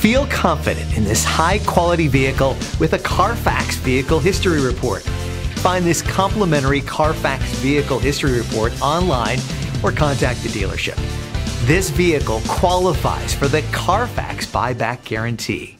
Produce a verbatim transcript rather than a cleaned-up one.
Feel confident in this high-quality vehicle with a CARFAX Vehicle History Report. Find this complimentary CARFAX Vehicle History Report online or contact the dealership. This vehicle qualifies for the CARFAX Buyback Guarantee.